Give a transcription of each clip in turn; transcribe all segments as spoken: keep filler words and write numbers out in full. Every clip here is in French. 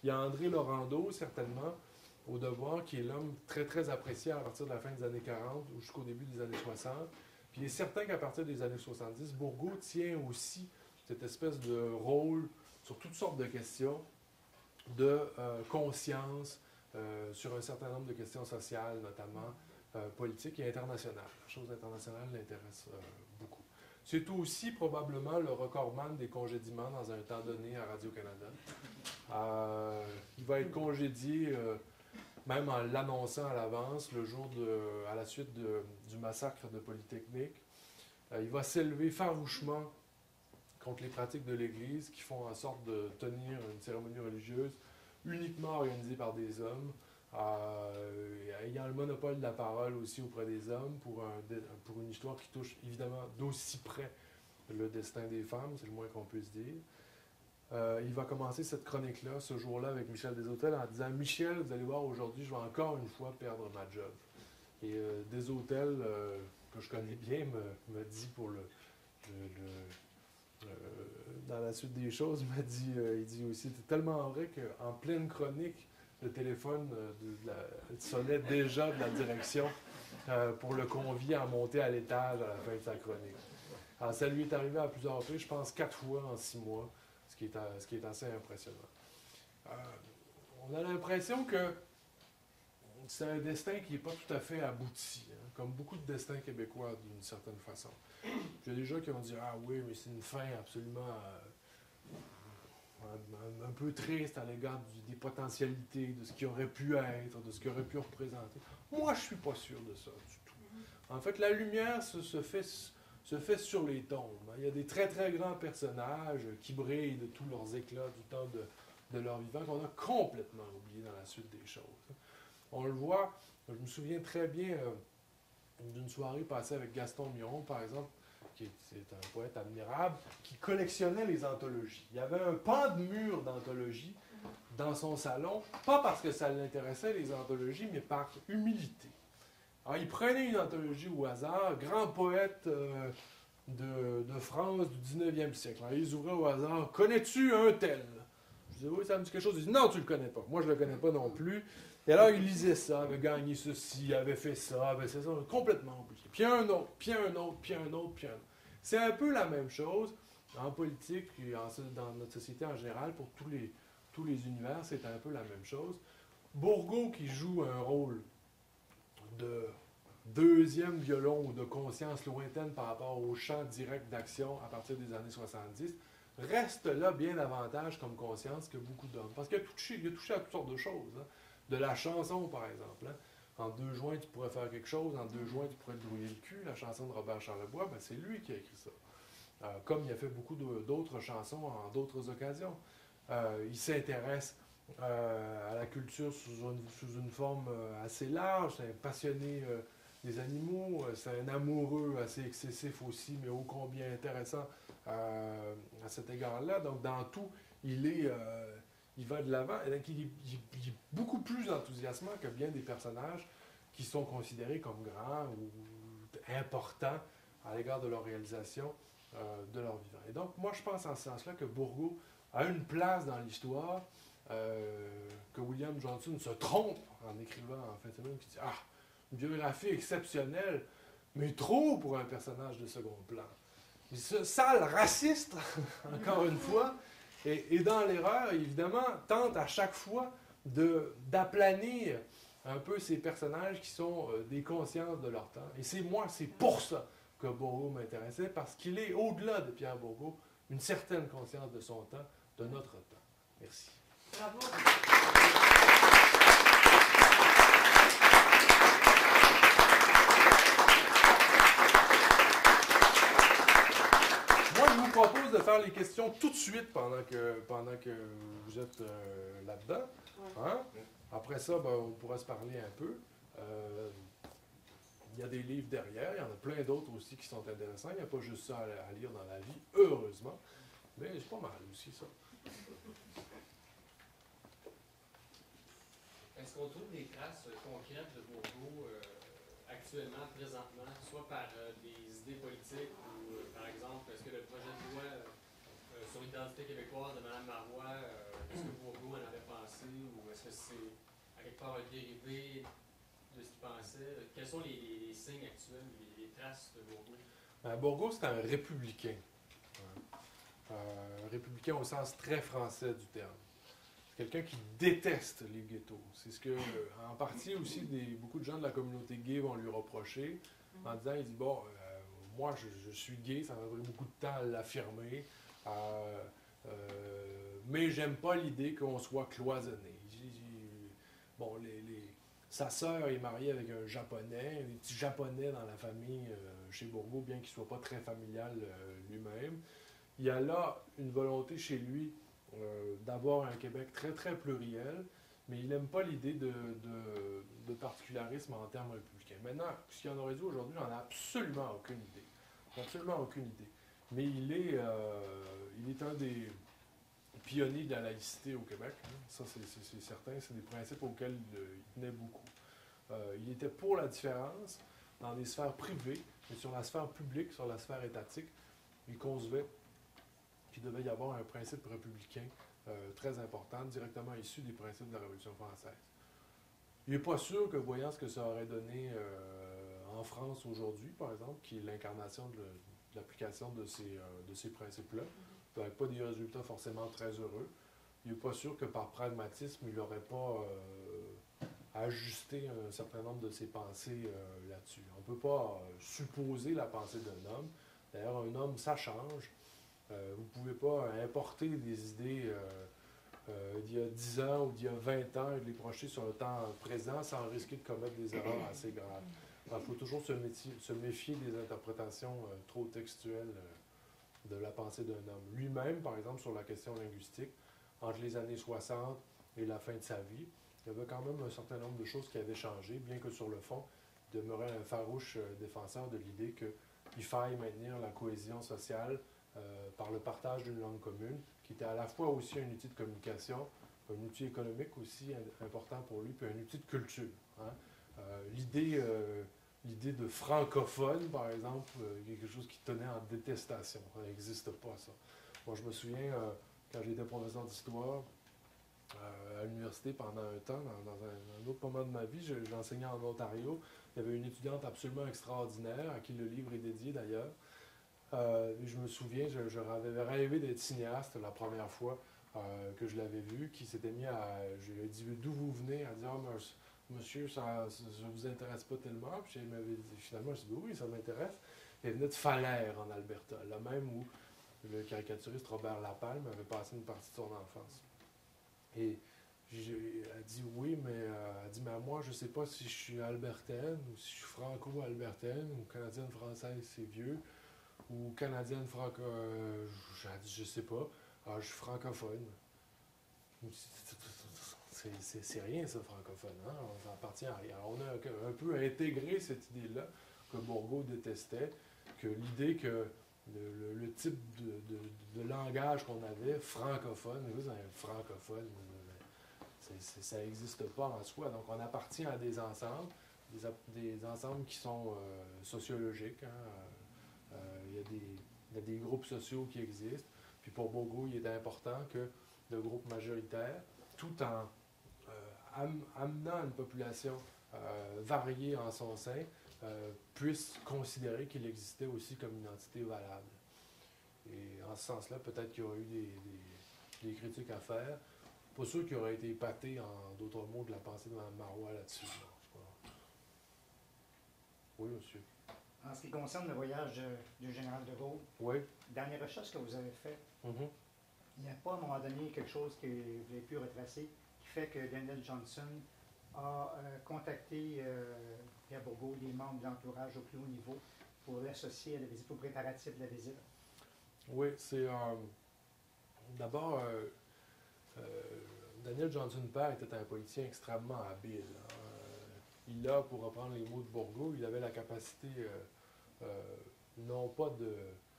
Il y a André Laurando, certainement, au Devoir, qui est l'homme très, très apprécié à partir de la fin des années quarante ou jusqu'au début des années soixante. Puis il est certain qu'à partir des années soixante-dix, Bourgault tient aussi cette espèce de rôle sur toutes sortes de questions de euh, conscience, euh, sur un certain nombre de questions sociales, notamment euh, politiques et internationales. La chose internationale l'intéresse euh, beaucoup. C'est aussi probablement le recordman des congédiements dans un temps donné à Radio-Canada. Euh, il va être congédié, euh, même en l'annonçant à l'avance, le jour de, à la suite de, du massacre de Polytechnique. Euh, il va s'élever farouchement contre les pratiques de l'Église qui font en sorte de tenir une cérémonie religieuse uniquement organisée par des hommes, euh, ayant le monopole de la parole aussi auprès des hommes pour, un, pour une histoire qui touche évidemment d'aussi près le destin des femmes, c'est le moins qu'on puisse dire. Euh, il va commencer cette chronique-là, ce jour-là, avec Michel Desautels, en disant « Michel, vous allez voir, aujourd'hui, je vais encore une fois perdre ma job. » Et euh, Desautels, euh, que je connais bien, me, me dit pour le... le, le euh, dans la suite des choses, il m'a dit, euh, il dit aussi, c'est tellement vrai qu'en pleine chronique, le téléphone euh, de, de la, sonnait déjà de la direction euh, pour le convier à monter à l'étage à la fin de sa chronique. Alors, ça lui est arrivé à plusieurs reprises, je pense quatre fois en six mois, ce qui est, à, ce qui est assez impressionnant. Euh, on a l'impression que c'est un destin qui n'est pas tout à fait abouti, hein, comme beaucoup de destins québécois d'une certaine façon. Il y a des gens qui vont dire « Ah oui, mais c'est une fin absolument euh, un, un peu triste à l'égard du, des potentialités, de ce qui aurait pu être, de ce qui aurait pu représenter. » Moi, je ne suis pas sûr de ça du tout. En fait, la lumière se, se, fait, se fait sur les tombes. Il y a des très, très grands personnages qui brillent de tous leurs éclats du temps de, de leur vivant qu'on a complètement oublié dans la suite des choses. On le voit, je me souviens très bien euh, d'une soirée passée avec Gaston Miron, par exemple, qui est, est un poète admirable, qui collectionnait les anthologies. Il y avait un pan de mur d'anthologies dans son salon, pas parce que ça l'intéressait, les anthologies, mais par humilité. Alors, il prenait une anthologie au hasard, grand poète euh, de, de France du dix-neuvième siècle. Alors, il ouvrait au hasard, « Connais-tu un tel? » Je disais, « Oui, ça me dit quelque chose. » Il dit, « Non, tu ne le connais pas. » Moi, je ne le connais pas non plus. Et alors, il lisait ça, avait gagné ceci, avait fait ça, avait fait ça, complètement oublié. Puis un autre, puis un autre, puis un autre, puis un autre. C'est un peu la même chose en politique et en, dans notre société en général, pour tous les, tous les univers, c'est un peu la même chose. Bourgault, qui joue un rôle de deuxième violon ou de conscience lointaine par rapport au champ direct d'action à partir des années soixante-dix, reste là bien davantage comme conscience que beaucoup d'hommes. Parce qu'il a touché, il a touché à toutes sortes de choses. Hein. De la chanson, par exemple. Hein. En deux joints, tu pourrais faire quelque chose. En deux joints, tu pourrais te brouiller le cul. La chanson de Robert Charlebois, ben, c'est lui qui a écrit ça. Euh, comme il a fait beaucoup d'autres chansons en d'autres occasions. Euh, il s'intéresse euh, à la culture sous une, sous une forme euh, assez large. C'est un passionné euh, des animaux. C'est un amoureux assez excessif aussi, mais ô combien intéressant euh, à cet égard-là. Donc, dans tout, il est... Euh, il va de l'avant, et donc il, il, il est beaucoup plus enthousiasmant que bien des personnages qui sont considérés comme grands ou importants à l'égard de leur réalisation, euh, de leur vivant. Et donc, moi, je pense en ce sens-là que Bourgault a une place dans l'histoire, euh, que William Johnson se trompe en écrivant en fin de semaine, qui dit « Ah, une biographie exceptionnelle, mais trop pour un personnage de second plan. » Ce sale raciste, encore une fois, Et, et dans l'erreur, évidemment, tente à chaque fois de, d'aplanir un peu ces personnages qui sont euh, des consciences de leur temps. Et c'est moi, c'est pour ça que Bourgault m'intéressait, parce qu'il est, au-delà de Pierre Bourgault, une certaine conscience de son temps, de notre temps. Merci. Bravo. Je vous propose de faire les questions tout de suite pendant que, pendant que vous êtes euh, là-dedans. Hein? Après ça, ben, on pourra se parler un peu. Euh, il y a des livres derrière, il y en a plein d'autres aussi qui sont intéressants. Il n'y a pas juste ça à, à lire dans la vie, heureusement. Mais c'est pas mal aussi, ça. Est-ce qu'on trouve des traces concrètes de Bourgault euh, actuellement, présentement, soit par euh, des idées politiques ou, euh, par exemple, est-ce que le projet de loi euh, sur l'identité québécoise de Mme Marois, euh, est-ce que Bourgault en avait pensé quelque part un dérivé de ce qu'il pensait. Quels sont les, les, les signes actuels, les, les traces de Bourgault? Ben, Bourgault, c'est un républicain. Euh, un républicain au sens très français du terme. C'est quelqu'un qui déteste les ghettos. C'est ce que, en partie aussi, des, beaucoup de gens de la communauté gay vont lui reprocher, en disant, il dit, bon, euh, moi, je, je suis gay, ça m'a pris beaucoup de temps à l'affirmer, euh, euh, mais j'aime pas l'idée qu'on soit cloisonné. J'ai, j'ai, bon, les, les, sa sœur est mariée avec un Japonais, des petits Japonais dans la famille euh, chez Bourgault, bien qu'il soit pas très familial euh, lui-même. Il y a là une volonté chez lui euh, d'avoir un Québec très, très pluriel, mais il n'aime pas l'idée de, de, de particularisme en termes républicains. Maintenant, ce qu'il en aurait dit aujourd'hui, j'en ai absolument aucune idée. Absolument aucune idée. Mais il est, euh, il est un des pionniers de la laïcité au Québec. Hein. Ça, c'est, c'est, c'est certain. C'est des principes auxquels il, il tenait beaucoup. Euh, il était pour la différence dans les sphères privées, mais sur la sphère publique, sur la sphère étatique, il concevait qu'il devait y avoir un principe républicain euh, très important, directement issu des principes de la Révolution française. Il n'est pas sûr que, voyant ce que ça aurait donné euh, en France aujourd'hui, par exemple, qui est l'incarnation de, le, de l'application de ces, euh, de ces principes-là, avec pas des résultats forcément très heureux, il n'est pas sûr que par pragmatisme, il n'aurait pas euh, ajusté un certain nombre de ses pensées euh, là-dessus. On ne peut pas euh, supposer la pensée d'un homme. D'ailleurs, un homme, ça change. Euh, vous ne pouvez pas importer des idées euh, euh, d'il y a dix ans ou d'il y a vingt ans et de les projeter sur le temps présent sans risquer de commettre des erreurs assez graves. Il faut toujours se, métier, se méfier des interprétations euh, trop textuelles euh, de la pensée d'un homme. Lui-même, par exemple, sur la question linguistique, entre les années soixante et la fin de sa vie, il y avait quand même un certain nombre de choses qui avaient changé, bien que sur le fond, il demeurait un farouche euh, défenseur de l'idée qu'il faille maintenir la cohésion sociale Euh, par le partage d'une langue commune, qui était à la fois aussi un outil de communication, un outil économique aussi important pour lui, puis un outil de culture. Hein. Euh, l'idée, euh, l'idée de francophone, par exemple, euh, quelque chose qui tenait en détestation. Ça n'existe pas, ça. Moi, je me souviens, euh, quand j'étais professeur d'histoire euh, à l'université pendant un temps, dans, dans un, un autre moment de ma vie, je, j'enseignais en Ontario. Il y avait une étudiante absolument extraordinaire, à qui le livre est dédié d'ailleurs. Euh, je me souviens, je, je avais rêvé d'être cinéaste la première fois euh, que je l'avais vu, qui s'était mis à... Je lui ai dit d'où vous venez, à dire oh, monsieur, ça ne vous intéresse pas tellement. Puis il m'avait dit, finalement, je dit oui, ça m'intéresse. Il venait de Falaire, en Alberta, là même où le caricaturiste Robert Lapalme avait passé une partie de son enfance. Et elle dit oui, mais euh, elle dit, mais moi, je ne sais pas si je suis albertaine ou si je suis franco-albertaine ou canadienne-française, c'est vieux. Ou canadienne franco... Euh, je ne sais pas. Alors, je suis francophone. C'est, c'est, c'est rien, ça, francophone. Hein? On n'appartient à rien. Alors, on a un, un peu intégré cette idée-là que Bourgault détestait, que l'idée que le, le, le type de, de, de langage qu'on avait, francophone, vous, un francophone, c'est, c'est, ça n'existe pas en soi. Donc, on appartient à des ensembles, des, des ensembles qui sont euh, sociologiques, hein? Il euh, y, y a des groupes sociaux qui existent. Puis pour Bourgault, il est important que le groupe majoritaire, tout en euh, am, amenant une population euh, variée en son sein, euh, puisse considérer qu'il existait aussi comme une entité valable. Et en ce sens-là, peut-être qu'il y aurait eu des, des, des critiques à faire. Pas sûr qu'il aurait été épaté, en d'autres mots, de la pensée de Mme Marois là-dessus. Là. Oui, monsieur. En ce qui concerne le voyage du général de Gaulle, oui. Dans les recherches que vous avez faites, mm-hmm. il n'y a pas à un moment donné quelque chose que vous avez pu retracer qui fait que Daniel Johnson a euh, contacté euh, Pierre Bourgault, les membres de l'entourage au plus haut niveau, pour l'associer à la visite, au préparatif de la visite? Oui, c'est... Euh, d'abord, euh, euh, Daniel Johnson père était un politicien extrêmement habile. Hein. Il a, pour reprendre les mots de Bourgault, il avait la capacité, euh, euh, non pas de,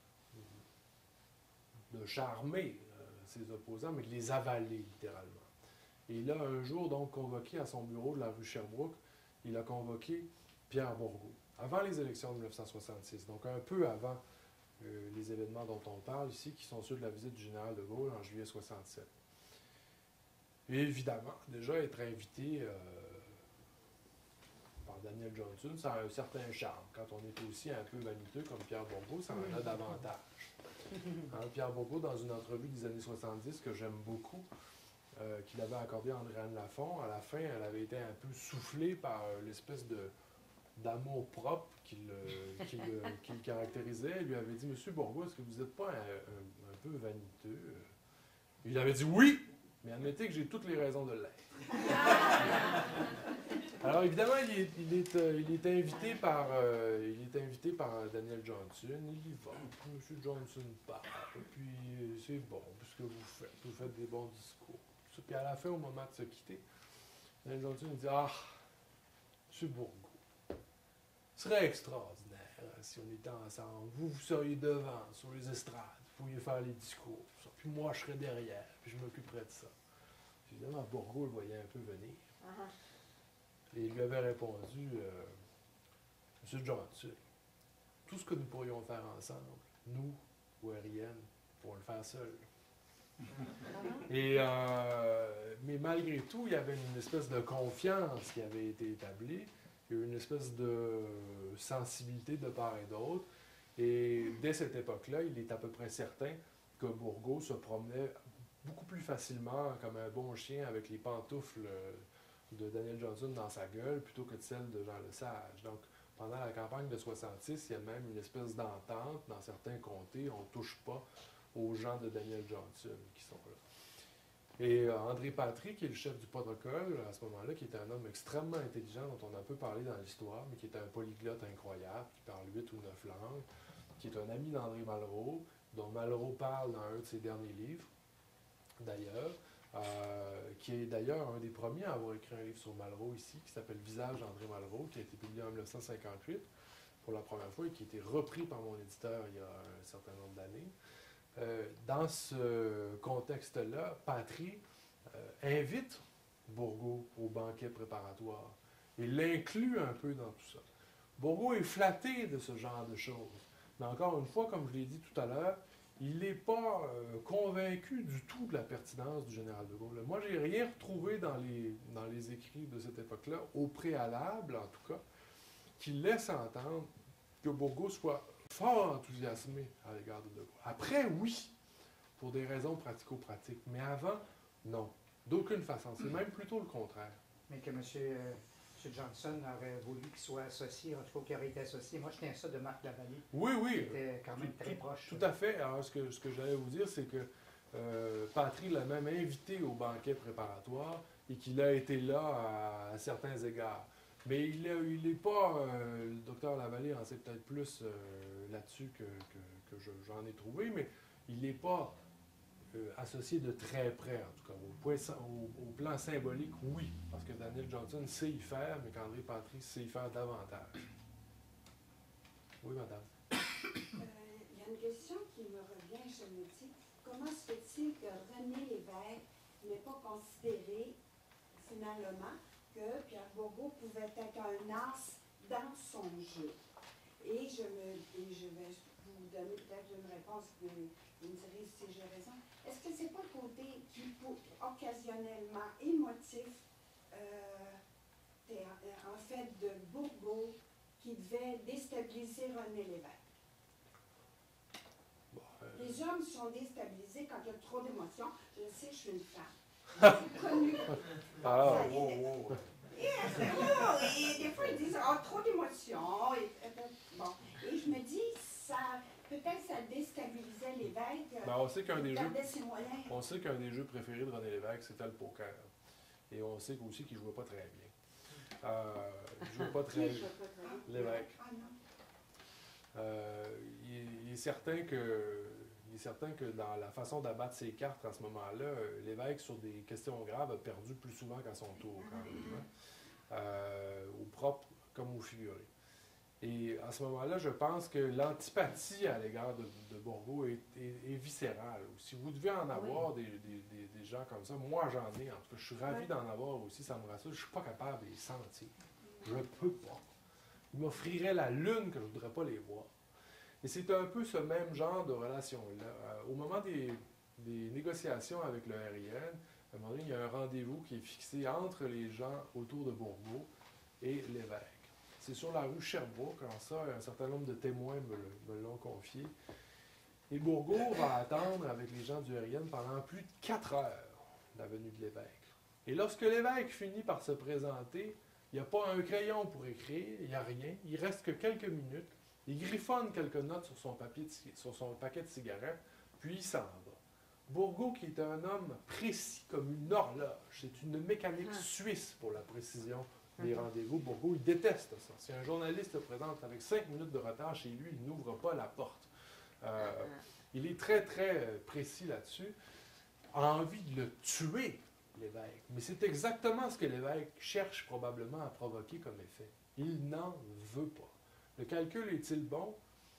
de charmer euh, ses opposants, mais de les avaler, littéralement. Et il a un jour, donc, convoqué à son bureau de la rue Sherbrooke, il a convoqué Pierre Bourgault, avant les élections de mille neuf cent soixante-six, donc un peu avant euh, les événements dont on parle ici, qui sont ceux de la visite du général de Gaulle en juillet soixante-sept. Et évidemment, déjà être invité euh, par Daniel Johnson, ça a un certain charme. Quand on est aussi un peu vaniteux comme Pierre Bourgault, ça en a davantage. Hein, Pierre Bourgault, dans une entrevue des années soixante-dix que j'aime beaucoup, euh, qu'il avait accordée à Andréane Lafont, à la fin, elle avait été un peu soufflée par euh, l'espèce de d'amour propre qui le, qui, le, qui le caractérisait. Elle lui avait dit « Monsieur Bourgault, est-ce que vous n'êtes pas un, un, un peu vaniteux? » Il avait dit « Oui, mais admettez que j'ai toutes les raisons de l'être. » Alors évidemment, il est, il est, euh, il est invité par euh, il est invité par Daniel Johnson. Il y va. Monsieur Johnson parle. Puis euh, c'est bon, puisque vous faites, vous faites des bons discours. Puis à la fin, au moment de se quitter, Daniel Johnson dit « Ah, Monsieur Bourgault, ce serait extraordinaire hein, si on était ensemble. Vous, vous seriez devant, sur les estrades. Vous pourriez faire les discours. Ça. Puis moi, je serais derrière. Puis je m'occuperais de ça. » Évidemment, Bourgault le voyait un peu venir. Uh-huh. Et il lui avait répondu euh, « Monsieur Johnson, tout ce que nous pourrions faire ensemble, nous, ou Ariane, pourrons le faire seuls. Uh-huh. Et, euh, mais malgré tout, il y avait une espèce de confiance qui avait été établie. Il y a eu une espèce de sensibilité de part et d'autre. Et dès cette époque-là, il est à peu près certain que Bourgault se promenait beaucoup plus facilement comme un bon chien avec les pantoufles de Daniel Johnson dans sa gueule plutôt que de celles de Jean Lesage. Donc, pendant la campagne de soixante-six, il y a même une espèce d'entente dans certains comtés. On ne touche pas aux gens de Daniel Johnson qui sont là. Et euh, André Patry, qui est le chef du protocole à ce moment-là, qui était un homme extrêmement intelligent, dont on a peu parlé dans l'histoire, mais qui était un polyglotte incroyable, qui parle huit ou neuf langues, qui est un ami d'André Malraux, dont Malraux parle dans un de ses derniers livres, d'ailleurs, euh, qui est d'ailleurs un des premiers à avoir écrit un livre sur Malraux ici, qui s'appelle Visage d'André Malraux, qui a été publié en mille neuf cent cinquante-huit pour la première fois et qui a été repris par mon éditeur il y a un certain nombre d'années. Euh, dans ce contexte-là, Patry euh, invite Bourgault au banquet préparatoire. Il l'inclut un peu dans tout ça. Bourgault est flatté de ce genre de choses. Mais encore une fois, comme je l'ai dit tout à l'heure, il n'est pas euh, convaincu du tout de la pertinence du général de Gaulle. Moi, je n'ai rien retrouvé dans les, dans les écrits de cette époque-là, au préalable en tout cas, qui laisse entendre que Bourgault soit fort enthousiasmé à l'égard de De Gaulle. Après, oui, pour des raisons pratico-pratiques. Mais avant, non. D'aucune façon. C'est même plutôt le contraire. Mais que M. Euh, M. Johnson aurait voulu qu'il soit associé, en tout cas qu'il aurait été associé. Moi, je tiens ça de Marc Lavallée. Oui, oui. Qui était quand même tout, très tout, proche. Tout à fait. Alors, ce que, ce que j'allais vous dire, c'est que euh, Patry l'a même invité au banquet préparatoire et qu'il a été là à, à certains égards. Mais il n'est pas, euh, le docteur Lavallée en sait peut-être plus euh, là-dessus que, que, que je, j'en ai trouvé, mais il n'est pas euh, associé de très près, en tout cas. Au, point, au, au plan symbolique, oui, parce que Daniel Johnson sait y faire, mais qu'André Patry sait y faire davantage. Oui, madame. Il euh, y a une question qui me revient, je me dis, comment se fait-il que René Lévesque n'est pas considéré, finalement, que Pierre Bourgault pouvait être un as dans son jeu? Et je, me, et je vais vous donner peut-être une réponse, vous me direz si j'ai raison. Est-ce que c'est pas le côté qui, pour, occasionnellement émotif, euh, en fait, de Bourgault, qui devait déstabiliser René Lévesque? Bon, euh... Les hommes sont déstabilisés quand il y a trop d'émotions. Je sais, je suis une femme. C'est connu. Ah, wow, wow. Et, oh, et des fois, ils disent oh, trop d'émotions. Et, bon. et je me dis, ça, peut-être ça déstabilisait Lévesque. Ben, on sait qu'un des jeux, ses moyens. on sait qu'un des jeux préférés de René Lévesque, c'était le poker. Et on sait aussi qu'il ne jouait pas très bien. Euh, il ne jouait pas très bien. Lévesque. Ah, non. Euh, il, il, est certain que, il est certain que dans la façon d'abattre ses cartes à ce moment-là, Lévesque, sur des questions graves, a perdu plus souvent qu'à son tour, quand même. Hein? Euh, au propre comme au figuré. Et à ce moment-là, je pense que l'antipathie à l'égard de, de Bourgault est, est, est viscérale. Si vous devez en avoir oui. des, des, des, des gens comme ça, moi j'en ai, en tout cas, je suis ravi oui. d'en avoir aussi, ça me rassure. Je ne suis pas capable de les sentir. Je ne peux pas. Ils m'offriraient la lune que je ne voudrais pas les voir. Et c'est un peu ce même genre de relation-là. Euh, au moment des, des négociations avec le R I N, À un moment donné, il y a un rendez-vous qui est fixé entre les gens autour de Bourgault et l'évêque. C'est sur la rue Sherbrooke, en ça, un certain nombre de témoins me, me l'ont confié. Et Bourgault va attendre avec les gens du R I N pendant plus de quatre heures la venue de l'évêque. Et lorsque l'évêque finit par se présenter, il n'y a pas un crayon pour écrire, il n'y a rien, il reste que quelques minutes, il griffonne quelques notes sur son, papier de, sur son paquet de cigarettes, puis il s'en va. Bourgault, qui est un homme précis comme une horloge, c'est une mécanique Ah. suisse pour la précision des Mhm. rendez-vous. Bourgault, il déteste ça. Si un journaliste se présente avec cinq minutes de retard chez lui, il n'ouvre pas la porte. Euh, il est très, très précis là-dessus. A envie de le tuer, l'évêque. Mais c'est exactement ce que l'évêque cherche probablement à provoquer comme effet. Il n'en veut pas. Le calcul est-il bon?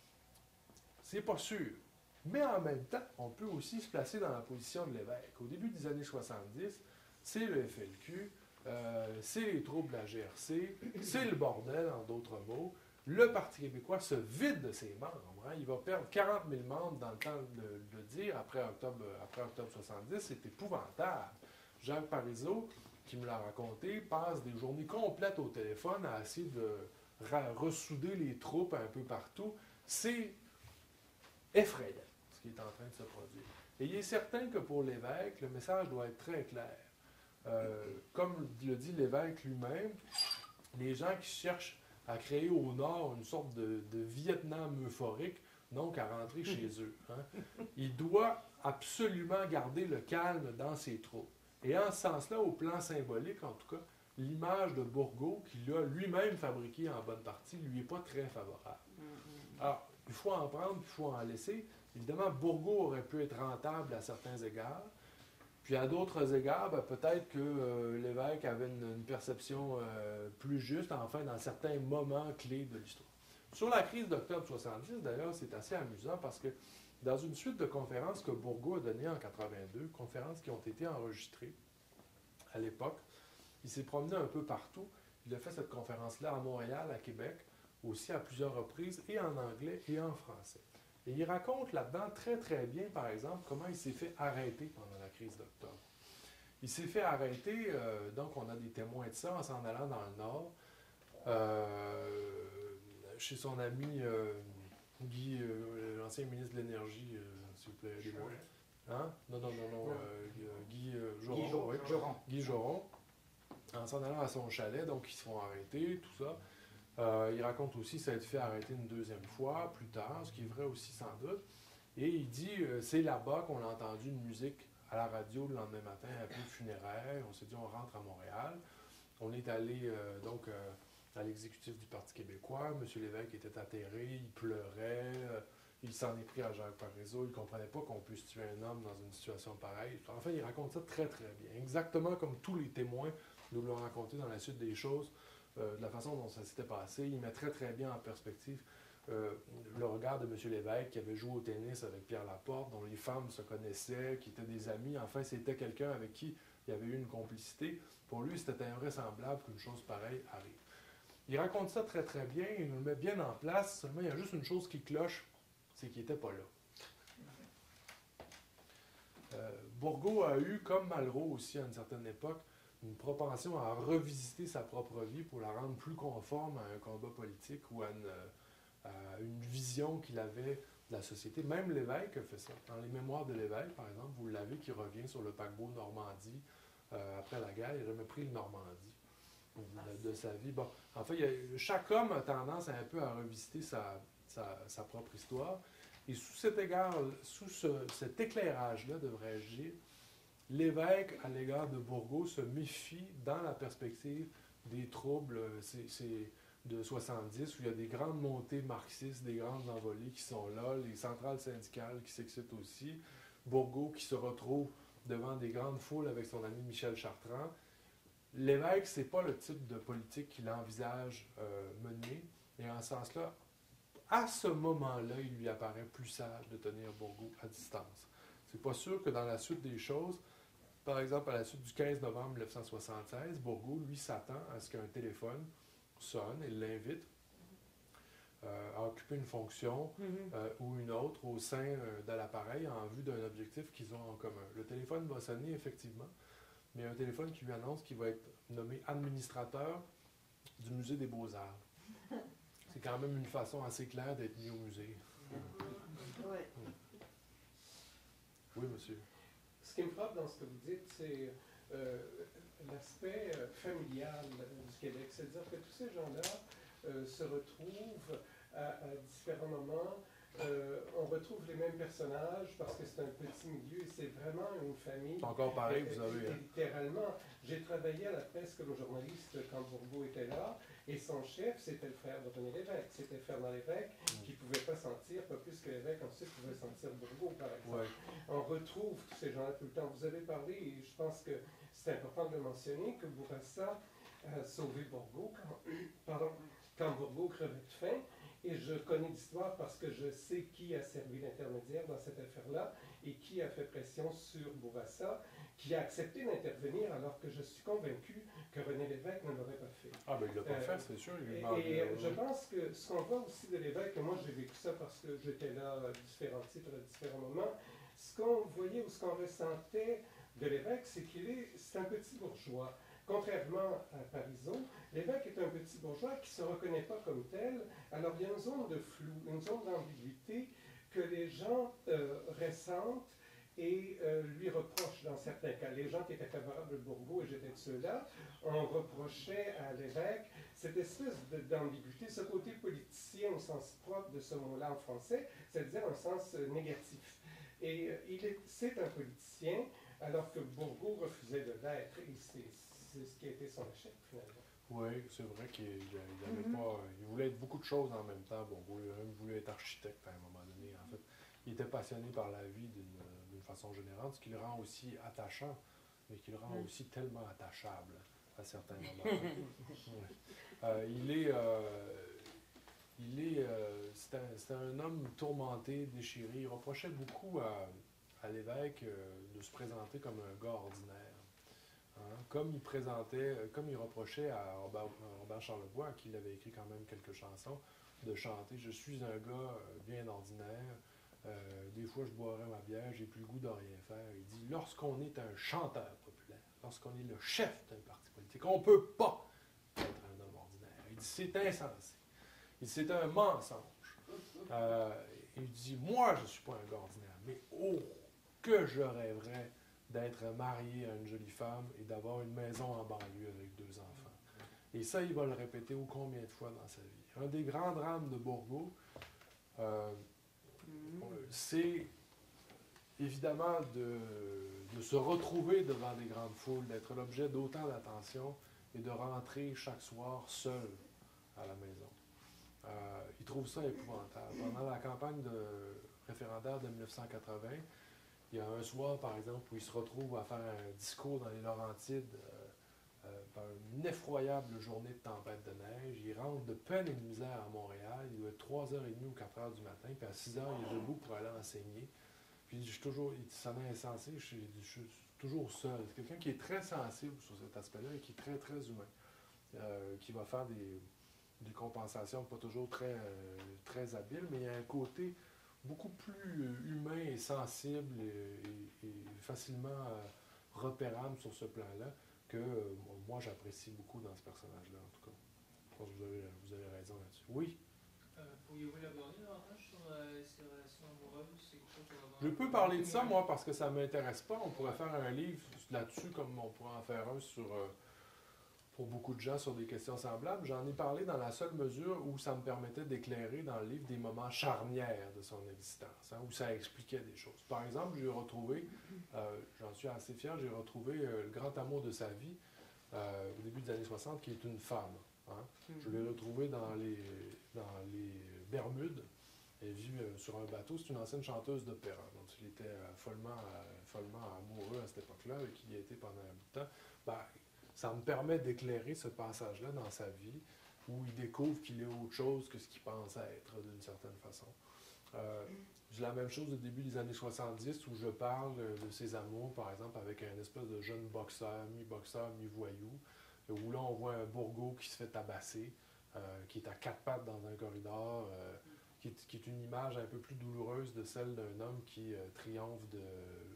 C'est pas sûr. Mais en même temps, on peut aussi se placer dans la position de l'évêque. Au début des années soixante-dix, c'est le F L Q, euh, c'est les troubles de la G R C, c'est le bordel, en d'autres mots. Le Parti québécois se vide de ses membres. Hein. Il va perdre quarante mille membres dans le temps de le, de le dire, après octobre, après octobre soixante-dix. C'est épouvantable. Jacques Parizeau, qui me l'a raconté, passe des journées complètes au téléphone à essayer de ra- ressouder les troupes un peu partout. C'est effrayant, ce qui est en train de se produire. Et il est certain que pour l'évêque, le message doit être très clair. Euh, comme le dit l'évêque lui-même, les gens qui cherchent à créer au nord une sorte de, de Vietnam euphorique, n'ont qu'à rentrer chez eux. Hein. Il doit absolument garder le calme dans ses troupes. Et en ce sens-là, au plan symbolique, en tout cas, l'image de Bourgault, qu'il a lui-même fabriquée en bonne partie, lui est pas très favorable. Alors, il faut en prendre, il faut en laisser. Évidemment, Bourgault aurait pu être rentable à certains égards. Puis à d'autres égards, ben, peut-être que euh, l'évêque avait une, une perception euh, plus juste, enfin, dans certains moments clés de l'histoire. Sur la crise d'octobre soixante-dix, d'ailleurs, c'est assez amusant parce que dans une suite de conférences que Bourgault a données en quatre-vingt-deux, conférences qui ont été enregistrées à l'époque, il s'est promené un peu partout. Il a fait cette conférence-là à Montréal, à Québec, aussi à plusieurs reprises, et en anglais et en français. Et il raconte là-dedans très très bien, par exemple, comment il s'est fait arrêter pendant la crise d'octobre. Il s'est fait arrêter, euh, donc on a des témoins de ça, en s'en allant dans le Nord, euh, chez son ami euh, Guy, euh, l'ancien ministre de l'Énergie, euh, s'il vous plaît, aidez-moi. Hein? Non, non, non, non, euh, Guy euh, Joron. Guy Joron. oui. Joron. Guy Joron, en s'en allant à son chalet, donc ils se font arrêter, tout ça. Euh, il raconte aussi s'être fait arrêter une deuxième fois, plus tard, ce qui est vrai aussi sans doute. Et il dit, euh, c'est là-bas qu'on a entendu une musique à la radio le lendemain matin, un peu funéraire. On s'est dit, on rentre à Montréal. On est allé euh, donc euh, à l'exécutif du Parti québécois. M. Lévesque était atterré, il pleurait, euh, il s'en est pris à Jacques Parizeau. Il ne comprenait pas qu'on puisse tuer un homme dans une situation pareille. Enfin, il raconte ça très, très bien. Exactement comme tous les témoins nous l'ont raconté dans la suite des choses. Euh, de la façon dont ça s'était passé, il met très très bien en perspective euh, le regard de M. Lévesque qui avait joué au tennis avec Pierre Laporte, dont les femmes se connaissaient, qui étaient des amis. Enfin, c'était quelqu'un avec qui il y avait eu une complicité. Pour lui, c'était invraisemblable qu'une chose pareille arrive. Il raconte ça très très bien, il nous le met bien en place, seulement il y a juste une chose qui cloche, c'est qu'il n'était pas là. Euh, Bourgault a eu, comme Malraux aussi à une certaine époque, une propension à revisiter sa propre vie pour la rendre plus conforme à un combat politique ou à une, à une vision qu'il avait de la société. Même Lévesque a fait ça. Dans les mémoires de Lévesque, par exemple, vous l'avez qui revient sur le paquebot Normandie euh, après la guerre. Il n'a jamais pris le Normandie de, de sa vie. Bon, en fait, il y a, chaque homme a tendance à un peu à revisiter sa, sa, sa propre histoire. Et sous cet égard, sous ce, cet éclairage-là, devrais-je dire, Lévesque, à l'égard de Bourgault, se méfie dans la perspective des troubles c'est, c'est de soixante-dix, où il y a des grandes montées marxistes, des grandes envolées qui sont là, les centrales syndicales qui s'excitent aussi, Bourgault qui se retrouve devant des grandes foules avec son ami Michel Chartrand. Lévesque, c'est pas le type de politique qu'il envisage euh, mener, et en ce sens-là, à ce moment-là, il lui apparaît plus sage de tenir Bourgault à distance. C'est pas sûr que dans la suite des choses, par exemple, à la suite du quinze novembre mille neuf cent soixante-seize, Bourgault, lui, s'attend à ce qu'un téléphone sonne et l'invite euh, à occuper une fonction Mm-hmm. euh, ou une autre au sein euh, de l'appareil en vue d'un objectif qu'ils ont en commun. Le téléphone va sonner, effectivement. mais il y a un téléphone qui lui annonce qu'il va être nommé administrateur du Musée des Beaux-Arts. C'est quand même une façon assez claire d'être mis au musée. Oui. Oui, monsieur. Ce qui me frappe dans ce que vous dites, c'est euh, l'aspect euh, familial euh, du Québec. C'est-à-dire que tous ces gens-là euh, se retrouvent à, à différents moments. Euh, on retrouve les mêmes personnages parce que c'est un petit milieu et c'est vraiment une famille. C'est encore pareil, vous Euh, avez... hein. Littéralement. J'ai travaillé à la presse comme journaliste quand Bourgault était là et son chef, c'était le frère de René Lévesque. C'était Fernand Lévesque Mm. qui ne pouvait pas sentir, pas plus que Lévesque ensuite pouvait sentir Bourgault, par exemple. Ouais. On retrouve tous ces gens-là tout le temps. Vous avez parlé, et je pense que c'est important de le mentionner, que Bourassa a sauvé Bourgault quand, pardon, quand Bourgault crevait de faim. Et je connais l'histoire parce que je sais qui a servi d'intermédiaire dans cette affaire-là et qui a fait pression sur Bourassa, qui a accepté d'intervenir alors que je suis convaincu que René Lévesque ne l'aurait pas fait. Ah, ben il l'a pas Euh, fait, c'est sûr. Il Et, m'a- et, euh, je pense que ce qu'on voit aussi de l'évêque, et moi j'ai vécu ça parce que j'étais là à différents titres, à différents moments, ce qu'on voyait ou ce qu'on ressentait de l'évêque, c'est qu'il est, c'est un petit bourgeois. Contrairement à Parisot, l'évêque est un petit bourgeois qui ne se reconnaît pas comme tel. Alors il y a une zone de flou, une zone d'ambiguïté que les gens euh, ressentent et euh, lui reprochent dans certains cas. Les gens qui étaient favorables à Bourgault, et j'étais de ceux-là, on reprochait à l'évêque cette espèce de- d'ambiguïté, ce côté politicien au sens propre de ce mot-là en français, c'est-à-dire un sens euh, négatif. Et euh, il est, c'est un politicien, alors que Bourgault refusait de l'être, et c'est, c'est ce qui a été son échec finalement. Oui, c'est vrai qu'il il avait Mhm. pas. Il voulait être beaucoup de choses en même temps. Bon, il a même voulu être architecte à un moment donné. En fait, il était passionné par la vie d'une, d'une façon générale, ce qui le rend aussi attachant, mais qui le rend Mhm. aussi tellement attachable à certains moments. Ouais. Euh, il est. euh, il est. euh, c'est, un, c'est un homme tourmenté, déchiré. Il reprochait beaucoup à, à l'évêque euh, de se présenter comme un gars ordinaire. Hein, Comme il présentait, euh, comme il reprochait à Robert, à Robert Charlebois, à qui il avait écrit quand même quelques chansons, de chanter « Je suis un gars euh, bien ordinaire, euh, des fois je boirais ma bière, j'ai plus le goût de rien faire. » Il dit « Lorsqu'on est un chanteur populaire, lorsqu'on est le chef d'un parti politique, on ne peut pas être un homme ordinaire. » Il dit « C'est insensé. » Il dit « C'est un mensonge. Euh, » Il dit « Moi, je ne suis pas un gars ordinaire, mais oh, que je rêverais d'être marié à une jolie femme et d'avoir une maison en banlieue avec deux enfants. » Et ça, il va le répéter ô combien de fois dans sa vie. Un des grands drames de Bourgault, euh, c'est évidemment de, de se retrouver devant des grandes foules, d'être l'objet d'autant d'attention et de rentrer chaque soir seul à la maison. Euh, il trouve ça épouvantable. Pendant la campagne de référendaire de mille neuf cent quatre-vingts, il y a un soir, par exemple, où il se retrouve à faire un discours dans les Laurentides euh, euh, par une effroyable journée de tempête de neige. Il rentre de peine et de misère à Montréal. Il doit être trois heures trente ou quatre heures du matin. Puis à six heures, il est debout pour aller enseigner. Puis il dit, je suis toujours, il dit, ça m'est insensé, je suis, je suis toujours seul. C'est quelqu'un qui est très sensible sur cet aspect-là et qui est très, très humain. Euh, qui va faire des, des compensations pas toujours très, euh, très habiles, mais il y a un côté beaucoup plus euh, humain et sensible et, et- et facilement euh, repérable sur ce plan-là que euh, moi j'apprécie beaucoup dans ce personnage-là, en tout cas. Je pense que vous avez, vous avez raison là-dessus. Oui, Euh, Pourriez-vous l'aborder davantage sur euh, ces relations amoureuses? C'est quelque chose qu'on va je peux parler de ça, moi, parce que ça ne m'intéresse pas. On pourrait faire un livre là-dessus, comme on pourrait en faire un sur, euh, pour beaucoup de gens sur des questions semblables. J'en ai parlé dans la seule mesure où ça me permettait d'éclairer dans le livre des moments charnières de son existence, hein, où ça expliquait des choses. Par exemple, j'ai retrouvé, euh, j'en suis assez fier, j'ai retrouvé euh, le grand amour de sa vie euh, au début des années soixante, qui est une femme. Hein. Je l'ai retrouvée dans les, dans les Bermudes. Elle vit euh, sur un bateau. C'est une ancienne chanteuse d'opéra. Donc, il était euh, follement, euh, follement amoureux à cette époque-là et qui y a été pendant un bout de temps. Ben, ça me permet d'éclairer ce passage-là dans sa vie où il découvre qu'il est autre chose que ce qu'il pense être d'une certaine façon. Euh, j'ai la même chose au début des années soixante-dix où je parle de ses amours, par exemple, avec un espèce de jeune boxeur, mi-boxeur, mi-voyou, où là on voit un Bourgault qui se fait tabasser, euh, qui est à quatre pattes dans un corridor, euh, qui, est, qui est une image un peu plus douloureuse de celle d'un homme qui, euh, triomphe de, qui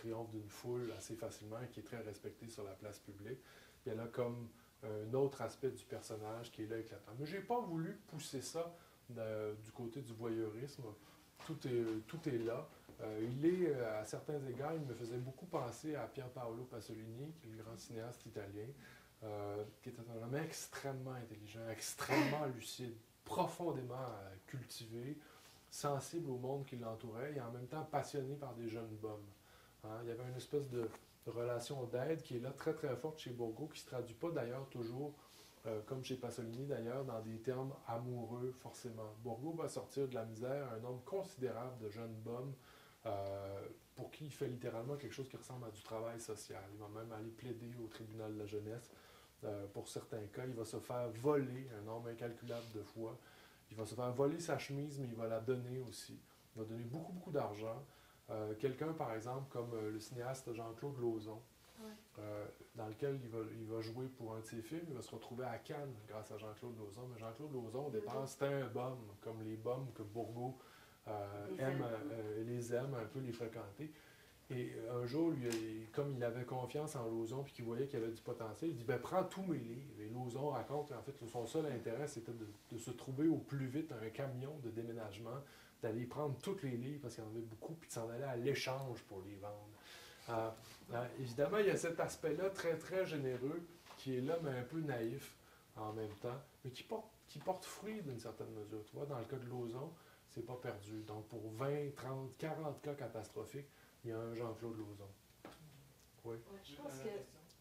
triomphe d'une foule assez facilement et qui est très respecté sur la place publique. Puis elle a comme un autre aspect du personnage qui est là éclatant. Mais j'ai pas voulu pousser ça de- du côté du voyeurisme. Tout est, tout est là. Euh, il est, euh, à certains égards, il me faisait beaucoup penser à Pier Paolo Pasolini, qui est le grand cinéaste italien, euh, qui était un homme extrêmement intelligent, extrêmement lucide, profondément euh, cultivé, sensible au monde qui l'entourait et en même temps passionné par des jeunes bombes. Hein, il y avait une espèce de relation d'aide qui est là très très forte chez Borgo, qui ne se traduit pas d'ailleurs toujours, euh, comme chez Pasolini d'ailleurs, dans des termes amoureux forcément. Borgo va sortir de la misère un nombre considérable de jeunes bombes euh, pour qui il fait littéralement quelque chose qui ressemble à du travail social. Il va même aller plaider au tribunal de la jeunesse. Euh, pour certains cas, il va se faire voler un nombre incalculable de fois. Il va se faire voler sa chemise, mais il va la donner aussi. Il va donner beaucoup, beaucoup d'argent. Euh, Quelqu'un, par exemple, comme euh, le cinéaste Jean-Claude Lauzon, Ouais. euh, dans lequel il va, il va jouer pour un de ses films, il va se retrouver à Cannes grâce à Jean-Claude Lauzon. Mais Jean-Claude Lauzon, au départ, c'était un bum, comme les bums que Bourgault euh, Les aime, aime. euh, les aime, un peu les fréquenter. Et un jour, lui, il- comme il avait confiance en Lauzon puis qu'il voyait qu'il y avait du potentiel, il dit ben, prends tous mes livres. Et Lauzon raconte qu'en fait, son seul intérêt, c'était de, de se trouver au plus vite un camion de déménagement, d'aller prendre tous les livres parce qu'il y en avait beaucoup, puis de s'en aller à l'échange pour les vendre. Euh, euh, évidemment, il y a cet aspect-là très, très généreux qui est là, mais un peu naïf en même temps, mais qui porte, qui porte fruit d'une certaine mesure. Tu vois, dans le cas de Lauzon, c'est pas perdu. Donc, pour vingt, trente, quarante cas catastrophiques, il y a un Jean-Claude Lauzon. Oui. Ouais, je pense que,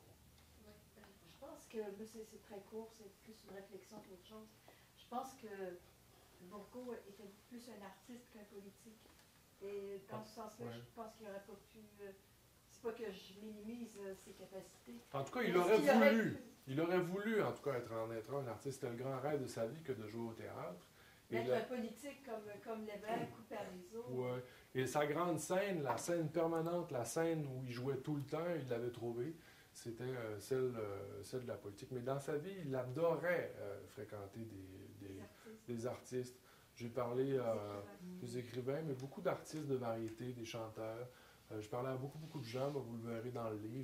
je pense que, mais c'est c'est très court, c'est plus une réflexion qu'autre chose. Je pense que Bourgault était plus un artiste qu'un politique. Et dans ce sens-là, Ouais. je pense qu'il n'aurait pas pu. euh, C'est pas que je minimise euh, ses capacités. En tout cas, il Mais aurait est-ce qu'il aurait voulu. pu- Il aurait voulu, en tout cas, être en être un artiste. C'était le grand rêve de sa vie que de jouer au théâtre. Et D'être la- un politique comme, comme Lévesque ou Parizeau. Ouais. Et sa grande scène, la scène permanente, la scène où il jouait tout le temps, il l'avait trouvée, c'était euh, celle, euh, celle de la politique. Mais dans sa vie, il adorait euh, fréquenter des, des, Des artistes. des artistes. J'ai parlé euh, Des des écrivains, mais beaucoup d'artistes de variété, des chanteurs. Euh, je parlais à beaucoup, beaucoup de gens, ben, vous le verrez dans le livre.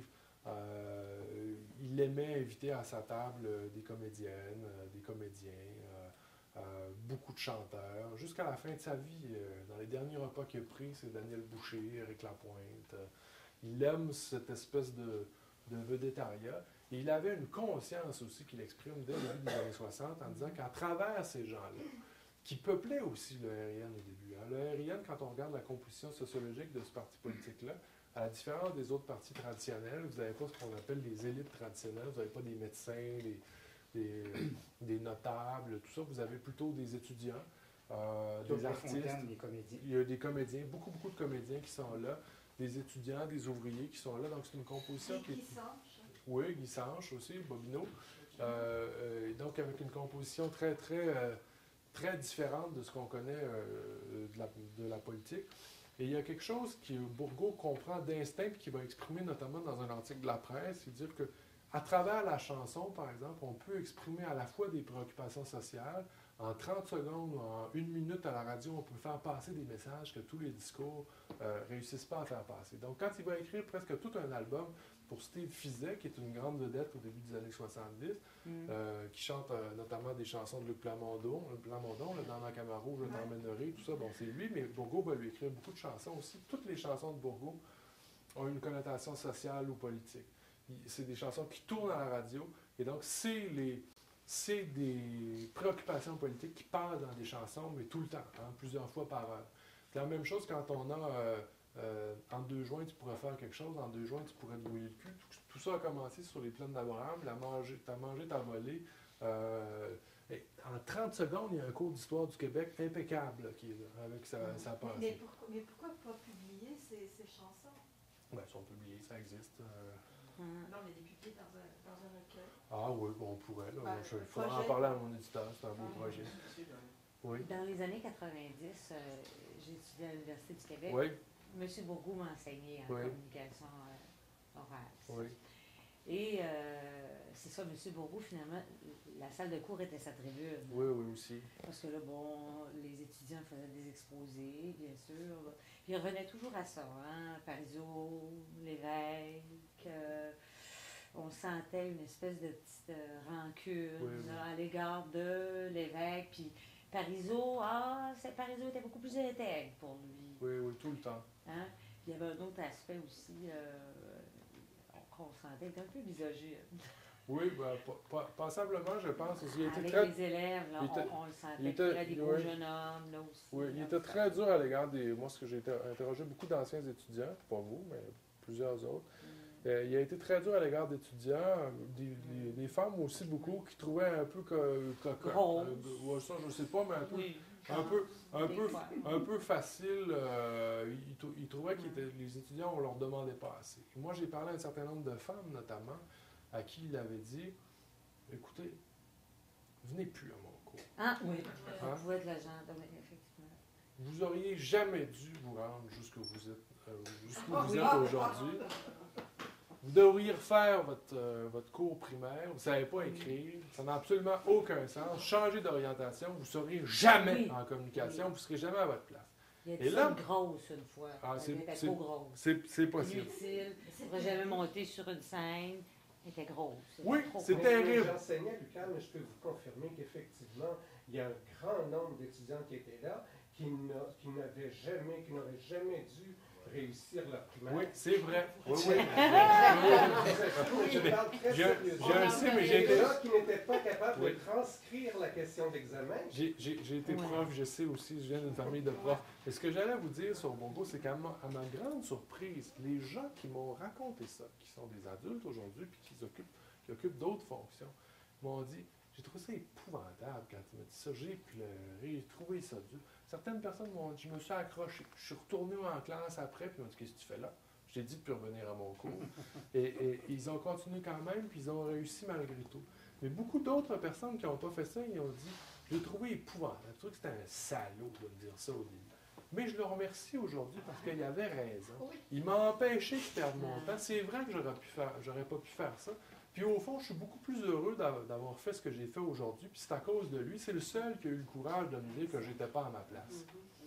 Euh, il aimait inviter à sa table euh, des comédiennes, euh, des comédiens, euh, euh, beaucoup de chanteurs. Jusqu'à la fin de sa vie, euh, dans les derniers repas qu'il a pris, c'est Daniel Boucher, Éric Lapointe. Euh, il aime cette espèce de, de vedettariat. Et il avait une conscience aussi qu'il exprime dès le début des années soixante en disant qu'à travers ces gens-là, qui peuplait aussi le R I N au début. Hein. Le R I N, quand on regarde la composition sociologique de ce parti politique-là, à la différence des autres partis traditionnels, vous n'avez pas ce qu'on appelle les élites traditionnelles, vous n'avez pas des médecins, des, des, des notables, tout ça, vous avez plutôt des étudiants, euh, Claude des artistes, Lafontaine, les comédiens. il y a des comédiens, beaucoup, beaucoup de comédiens qui sont là, des étudiants, des ouvriers qui sont là, donc c'est une composition Et qui est... qui Sanche. Oui, Guy Sanche aussi, Bobino. Euh, euh, donc avec une composition très, très, euh, très différente de ce qu'on connaît euh, de, la, de la politique. Et il y a quelque chose que Bourgault comprend d'instinct et qui va exprimer notamment dans un article de la presse, c'est dire que à travers la chanson, par exemple, on peut exprimer à la fois des préoccupations sociales. En trente secondes ou en une minute à la radio, on peut faire passer des messages que tous les discours ne euh, réussissent pas à faire passer. Donc, quand il va écrire presque tout un album pour Steve Fizet, qui est une grande vedette au début des années soixante-dix, Mm. euh, qui chante euh, notamment des chansons de Luc Plamondon, euh, Plamondon là, dans ma Camaro, Je t'emmènerai, tout ça, bon, c'est lui, mais Bourgault va lui écrire beaucoup de chansons aussi. Toutes les chansons de Bourgault ont une connotation sociale ou politique. Il- C'est des chansons qui tournent à la radio, et donc c'est les... C'est des préoccupations politiques qui passent dans des chansons, mais tout le temps, hein, plusieurs fois par heure. C'est la même chose quand on a, euh, euh, en deux joints, tu pourrais faire quelque chose, en deux joints, tu pourrais te mouiller le cul. Tout, tout ça a commencé sur les plaines d'Abraham, la manger, t'as mangé, t'as volé. Euh, et en trente secondes, il y a un cours d'histoire du Québec impeccable là, qui est là, avec sa, sa Mais, pensée. mais pourquoi, mais pourquoi pas publier ces, ces chansons? Ben, ils sont publiés, ça existe. euh. Non, mais les publier dans un, dans un recueil. Ah oui, bon, on pourrait. Là. Ben, Je- un il faudra en projet. parler à mon éditeur, c'est un beau Ah. projet. Oui. Dans les années quatre-vingt-dix, euh, j'ai étudié à l'Université du Québec. Oui, M. Bourgault m'a enseigné en Oui. communication euh, orale. oui. Et euh, c'est ça, M. Bourgault, finalement, la salle de cours était sa tribune. Oui, oui, aussi. Parce que là, bon, les étudiants faisaient des exposés, bien sûr. Puis ils revenaient toujours à ça, hein? Parizeau, l'évêque. Euh, on sentait une espèce de petite euh, rancune Oui, oui. là, à l'égard de l'évêque. Puis Parizeau, ah, c'est, Parizeau était beaucoup plus intègre pour lui. Oui, oui, tout le temps. Hein? Puis il y avait un autre aspect aussi euh, qu'on sentait être un peu misogyne. Oui, ben, pas- pas- passablement, je pense. Il était Avec très, les élèves, là, il était- on, on le sentait. il Il était- y avait des beaux oui. jeunes hommes, là aussi. oui, il là. était très dur à l'égard des... Moi, ce que j'ai été- interrogé beaucoup d'anciens étudiants, pas vous, mais plusieurs autres. Mm. Euh, il a été très dur à l'égard d'étudiants, des, des- des femmes aussi beaucoup, qui trouvaient un peu co- cocotte. Grosse. Euh, ouais, ça, je sais pas, mais un peu, Oui. un peu, un Des peu, fois. un peu facile. Euh, il, trou- il trouvait que les étudiants, on leur demandait pas assez. Et moi, j'ai parlé à un certain nombre de femmes, notamment, à qui il avait dit, écoutez, venez plus à mon cours. Ah oui, Hein? vous pouvez être l'agent, oui, effectivement. Vous auriez jamais dû vous rendre jusqu'où vous êtes, euh, jusqu'où Ah vous oui. êtes aujourd'hui. Vous devriez refaire votre, euh, votre cours primaire. Vous ne savez pas écrire. Ça n'a absolument aucun sens. Changez d'orientation. Vous ne serez jamais Oui. en communication. Oui. Vous ne serez jamais à votre place. Il a Et dit là- ça une grosse une fois. Ah, Elle c'est- était c'est- trop grosse. C'est c'est possible. Inutile. Elle ne pourrait jamais monter sur une scène. Elle était grosse. Elle Oui, était trop c'est grosse. terrible. J'enseignais à l'U Q A M, mais je peux vous confirmer qu'effectivement, il y a un grand nombre d'étudiants qui étaient là qui n'a- qui n'avaient jamais, qui n'auraient jamais dû réussir leur primaire. Oui, c'est vrai. Oui, oui. Je parle très Je, sérieusement. je le sais, mais j'ai Des été, gens qui n'étaient pas capables Oui. de transcrire la question d'examen. j'ai, j'ai- j'ai été Ouais. prof, je sais aussi, je viens d'une famille de profs. Et ce que j'allais vous dire sur Bourgault, c'est qu'à ma, à ma grande surprise, les gens qui m'ont raconté ça, qui sont des adultes aujourd'hui, puis qui occupent, qui occupent d'autres fonctions, m'ont dit, j'ai trouvé ça épouvantable quand il m'a dit ça, j'ai pleuré, j'ai trouvé ça dur. Certaines personnes m'ont dit, je me suis accroché, je suis retourné en classe après, puis ils m'ont dit, qu'est-ce que tu fais là? Je t'ai dit de plus revenir à mon cours. Et, et ils ont continué quand même, puis ils ont réussi malgré tout. Mais beaucoup d'autres personnes qui n'ont pas fait ça, ils ont dit, je l'ai trouvé épouvantable. Je trouvais que c'était un salaud de me dire ça au début. Mais je le remercie aujourd'hui parce qu'il avait raison. Il m'a empêché de perdre mon temps. C'est vrai que j'aurais pu faire, j'aurais pas pu faire ça. Puis au fond, je suis beaucoup plus heureux d'av- d'avoir fait ce que j'ai fait aujourd'hui. Puis c'est à cause de lui. C'est le seul qui a eu le courage de me dire que j'étais pas à ma place.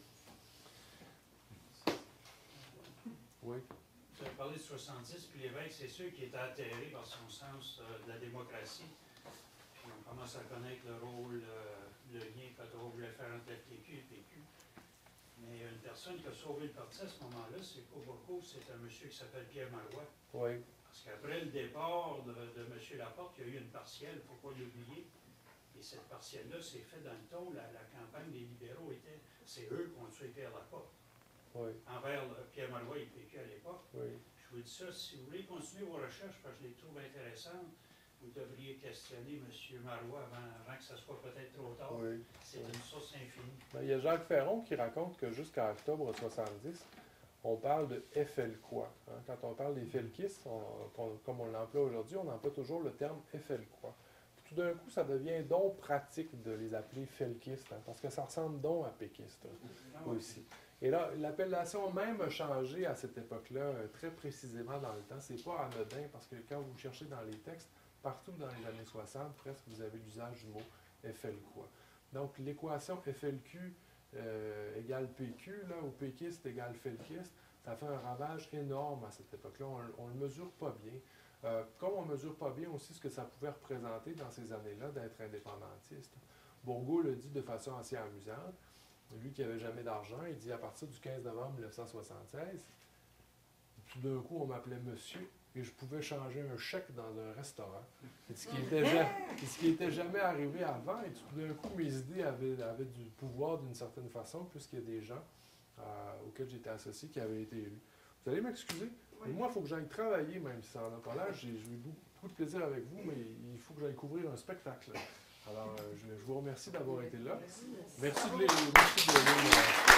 Oui. Vous avez parlé de soixante-dix, puis l'évêque, c'est sûr qu'il était atterré par son sens euh, de la démocratie. Puis on commence à connaître le rôle, euh, le lien que on voulait faire entre F T Q et P Q. Mais une personne qui a sauvé le parti à ce moment-là, c'est pas beaucoup, c'est un monsieur qui s'appelle Pierre Marois. Oui. Parce qu'après le départ de, de M. Laporte, il y a eu une partielle, il ne faut pas l'oublier. Et cette partielle-là s'est faite dans le ton, la, la campagne des libéraux était, c'est eux qui ont tué Pierre Laporte. Oui. Envers le, Pierre Marois et P Q à l'époque. Oui. Je vous dis ça, si vous voulez continuer vos recherches, parce que je les trouve intéressantes, vous devriez questionner M. Marois avant, avant que ça soit peut-être trop tard. Oui. C'est une source infinie. Ben, il y a Jacques Ferron qui raconte que jusqu'à octobre soixante-dix, on parle de F L quoi. Hein? Quand on parle des felkistes, on- qu'on- comme on l'emploie aujourd'hui, on emploie toujours le terme F L quoi. Tout d'un coup, ça devient donc pratique de les appeler felkistes, hein, parce que ça ressemble donc à péquistes Ah ouais. aussi. Et là, l'appellation même a changé à cette époque-là, euh, très précisément dans le temps. C'est pas anodin, parce que quand vous cherchez dans les textes, partout dans les années soixante, presque, vous avez l'usage du mot F L quoi. Donc, l'équation F L Q euh, égale P Q, là, ou péquiste égale felkiste, ça fait un ravage énorme à cette époque-là. On ne le mesure pas bien. Euh, comme on ne mesure pas bien aussi ce que ça pouvait représenter dans ces années-là d'être indépendantiste. Bourgault le dit de façon assez amusante. Lui qui n'avait jamais d'argent, il dit à partir du quinze novembre mille neuf cent soixante-seize, tout d'un coup on m'appelait monsieur et je pouvais changer un chèque dans un restaurant. Et ce qui était ja- ce qui était jamais arrivé avant, et tout d'un coup mes idées avaient, avaient du pouvoir d'une certaine façon, puisqu'il y a des gens euh, auxquels j'étais associé qui avaient été élus. Vous allez m'excuser, mais moi il faut que j'aille travailler, même si ça n'en a pas l'air. J'ai j'ai eu beaucoup, beaucoup de plaisir avec vous, mais il faut que j'aille couvrir un spectacle. Alors, euh, je, je vous remercie d'avoir été là. Merci de les. Merci de les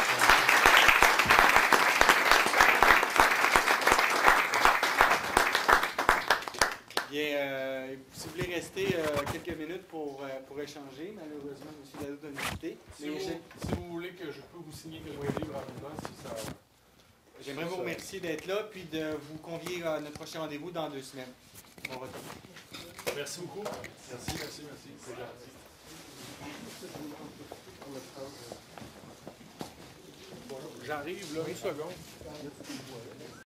Bien, euh, si vous voulez rester euh, quelques minutes pour, euh, pour échanger, malheureusement, M. Dado doit nous quitter. si, Mais vous, j'ai- si vous voulez que je peux vous signer quelques livres rapidement, si ça. J'aimerais vous remercier d'être là, puis de vous convier à notre prochain rendez-vous dans deux semaines. Bon retour. Merci beaucoup. Merci, merci, merci. C'est gentil. J'arrive là, une seconde.